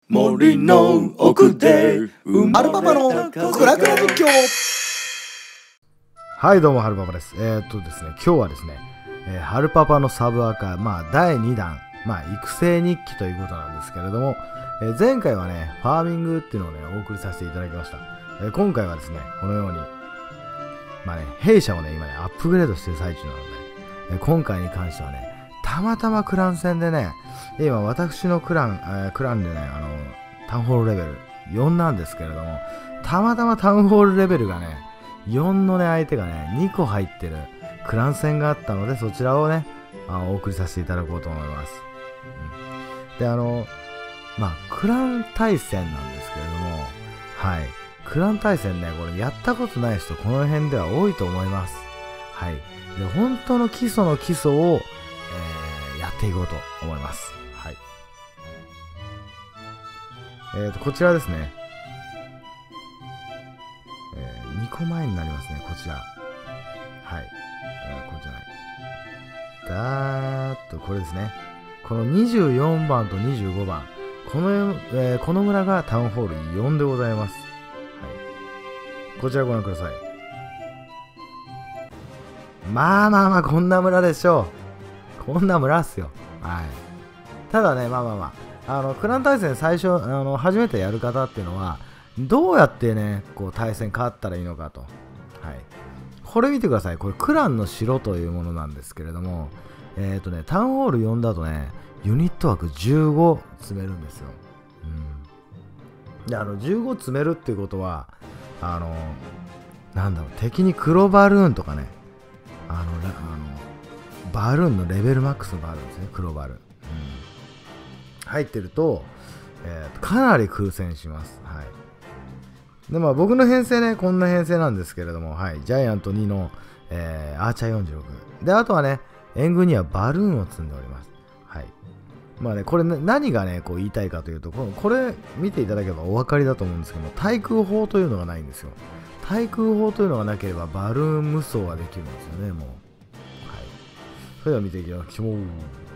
森の奥でアルパパのクラクラ実況。はい、どうもハルパパです。ですね、今日はですね、ハルパパのサブアカ、第2弾、育成日記ということなんですけれども、前回はね、ファーミングっていうのをね、お送りさせていただきました。今回はですね、このように、弊社をね、今ね、アップグレードしている最中なので、今回に関してはね、たまたまクラン戦でね、今私のクランでね、タウンホールレベル4なんですけれども、たまたまタウンホールレベルがね、4のね、相手がね、2個入ってるクラン戦があったので、そちらをね、お送りさせていただこうと思います。で、クラン対戦なんですけれども、はい。クラン対戦ね、これやったことない人、この辺では多いと思います。はい。で、本当の基礎の基礎を、やっていこうと思います。はい。こちらですね。2個前になりますね、こちら。はい。これじゃない。これですね。この24番と25番。この村がタウンホール4でございます。はい。こちらご覧ください。こんな村でしょう。こんな村っすよ。はい。ただね、クラン対戦最初、初めてやる方っていうのは、どうやってね、こう対戦勝ったらいいのかと。はい。これ見てください。これクランの城というものなんですけれども、タウンホール4だとね、ユニット枠15詰めるんですよ。で、15詰めるっていうことは、敵に黒バルーンとかね、バルーンのレベルマックスのバルーンですね、黒バルーン。入ってると、かなり空戦します。はい。で、僕の編成ね、こんな編成なんですけれども、はい。ジャイアント2の、アーチャー46。で、あとはね、援軍にはバルーンを積んでおります。はい。これ、何がね、こう言いたいかというと、これ見ていただければお分かりだと思うんですけども、対空砲というのがないんですよ。対空砲というのがなければ、バルーン無双はできるんですよね、もう。はい。それでは見ていきましょう。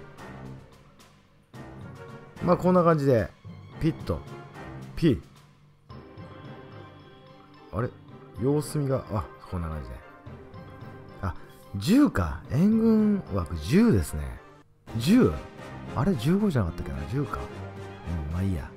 こんな感じで、ピッと、ピあれ様子見が、こんな感じで。10か。援軍枠10ですね。10? あれ 15 じゃなかったっけな ?10 か。いいや。はい。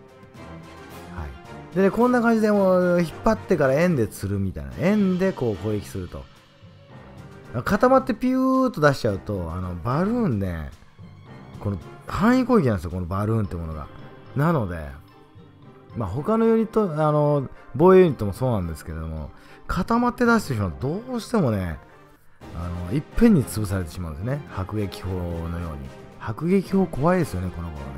でね、こんな感じでもう、引っ張ってから円で釣るみたいな。円でこう攻撃すると。固まってピューっと出しちゃうと、バルーンね、この範囲攻撃なんですよ、このバルーンってものが。なので、他のユニット、防衛ユニットもそうなんですけれども、固まって出してしまうと、どうしてもね、いっぺんに潰されてしまうんですね。迫撃砲のように。迫撃砲怖いですよね、この頃ね。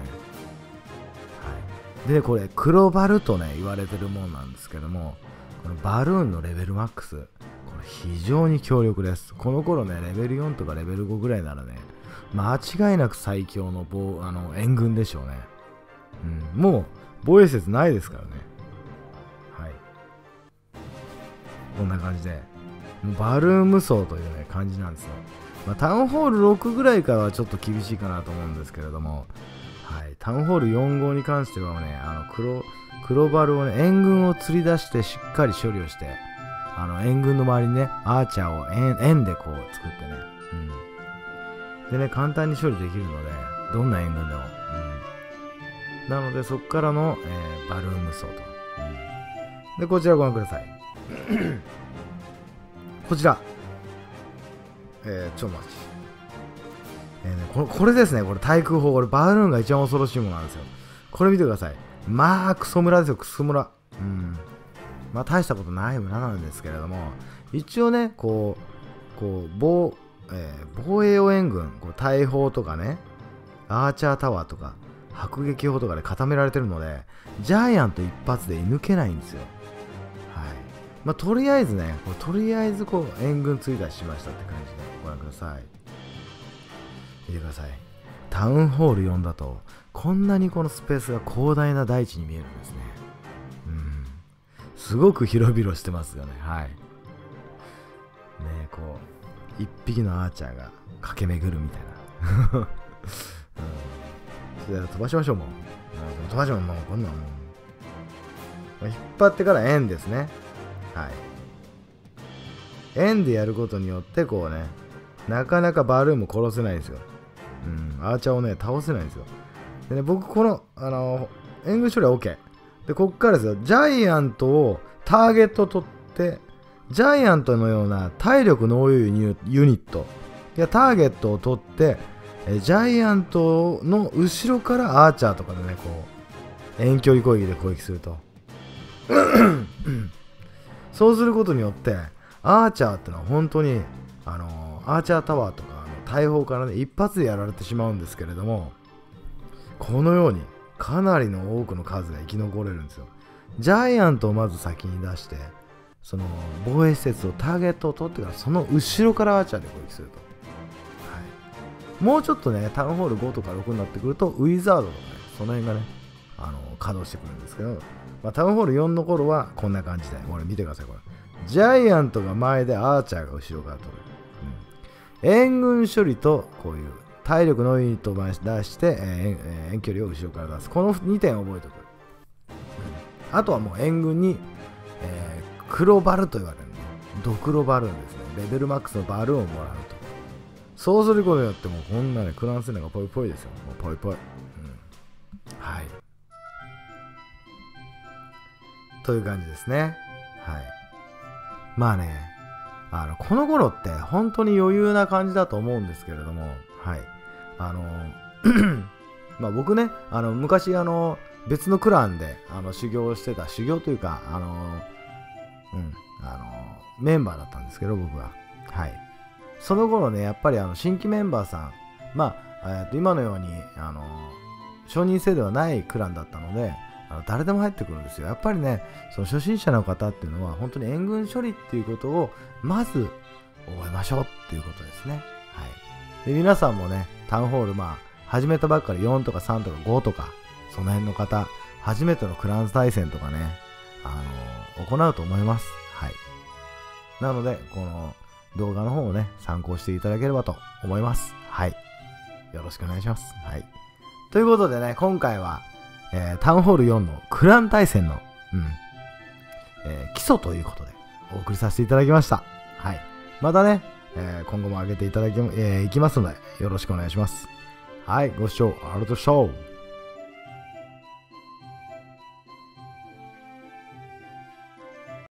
はい。で、これ、黒バルとね、言われてるもんなんですけども、このバルーンのレベルマックス、これ非常に強力です。この頃ね、レベル4とかレベル5ぐらいならね、間違いなく最強の援軍でしょうね。もう防衛説ないですからね。はい。こんな感じで、バルーン無双というね、感じなんですよ。タウンホール6ぐらいからはちょっと厳しいかなと思うんですけれども、はい。タウンホール4号に関してはね、黒バルをね、援軍を釣り出してしっかり処理をして、援軍の周りにね、アーチャーを円でこう作ってね、でね、簡単に処理できるので、どんな援軍でも。なので、そこからの、バルーン無双と。で、こちらご覧ください。こちら。ちょっと待ち。これですね。これ対空砲。これバルーンが一番恐ろしいものなんですよ。これ見てください。クソ村ですよ、クソ村。大したことない村なんですけれども、一応ね、防衛用援軍、大砲とかね、アーチャータワーとか、迫撃砲とかで固められてるので、ジャイアント一発で射抜けないんですよ。はい。とりあえずね、援軍追加しましたって感じでご覧ください。見てください。タウンホール4だと、こんなにこのスペースが広大な大地に見えるんですね。すごく広々してますよね。はい。ね、一匹のアーチャーが駆け巡るみたいな。 飛ばしましょう、もう。飛ばしましょう、もう、こんなんもう。引っ張ってから円ですね。はい。円でやることによって、こうね、なかなかバルーンも殺せないんですよ。アーチャーをね、倒せないんですよ。でね、僕、この、援軍処理は OK。で、こっからですよ、ジャイアントをターゲット取って、ジャイアントのような体力の多いユニット、ターゲットを取って、ジャイアントの後ろからアーチャーとかでね、こう、遠距離攻撃で攻撃すると。そうすることによって、アーチャーってのは本当に、アーチャータワーとか、大砲からね、一発でやられてしまうんですけれども、このように、かなりの多くの数が生き残れるんですよ。ジャイアントをまず先に出して、その防衛施設をターゲットを取ってからその後ろからアーチャーで攻撃すると、はい、もうちょっとねタウンホール5とか6になってくるとウィザードとかねその辺がね稼働してくるんですけど、タウンホール4の頃はこんな感じでこれ見てください。これジャイアントが前でアーチャーが後ろから取る、援軍処理とこういう体力のユニットを出して、遠距離を後ろから出す、この2点を覚えておく、あとはもう援軍に、黒バルと言われるね。ドクロバルーンですね。レベルマックスのバルーンをもらうと。そうすることによってもうこんなね、クランセナがポイポイですよ。もうポイポイ。はい。という感じですね。はい。まあね、この頃って本当に余裕な感じだと思うんですけれども、はい。僕ね、昔別のクランで修行というか、メンバーだったんですけど、僕は。はい。その頃ね、やっぱり新規メンバーさん、今のように、承認制ではないクランだったので、誰でも入ってくるんですよ。やっぱりね、その初心者の方っていうのは、本当に援軍処理っていうことを、まず、覚えましょうっていうことですね。はい。で、皆さんもね、タウンホール、始めたばっかり4とか3とか5とか、その辺の方、初めてのクラン対戦とかね、行うと思います。はい。なので、この動画の方をね、参考していただければと思います。はい。よろしくお願いします。はい。ということでね、今回は、タウンホール4のクラン対戦の、基礎ということでお送りさせていただきました。はい。またね、今後も上げていただき、いきますので、よろしくお願いします。はい。ご視聴ありがとうございました。